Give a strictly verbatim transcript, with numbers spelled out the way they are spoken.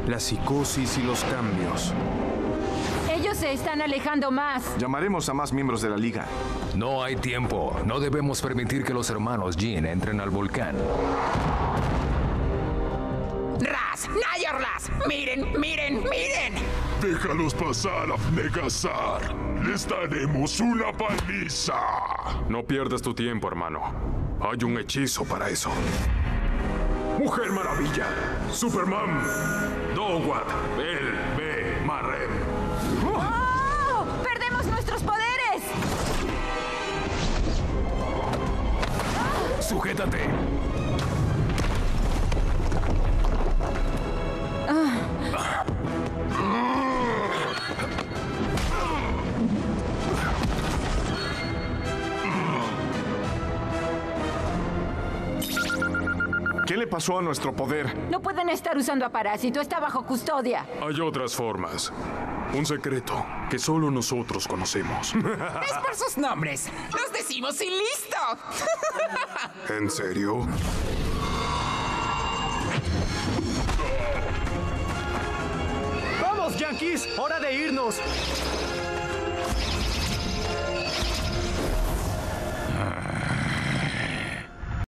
La psicosis y los cambios. Ellos se están alejando más. Llamaremos a más miembros de la Liga. No hay tiempo. No debemos permitir que los hermanos Jin entren al volcán. ¡Ras! ¡Nayorlas! ¡Miren, miren, miren! Déjalos pasar, Afnegazar. Les daremos una paliza. No pierdas tu tiempo, hermano. Hay un hechizo para eso. Mujer Maravilla, Superman, Dowad, El, Be, Marrem. ¡Oh! ¡Perdemos nuestros poderes! ¡Sujétate! ¿Qué le pasó a nuestro poder? No pueden estar usando a Parásito. Está bajo custodia. Hay otras formas. Un secreto que solo nosotros conocemos. Es por sus nombres. Los decimos y listo. ¿En serio? ¡Vamos, Yankees! ¡Hora de irnos!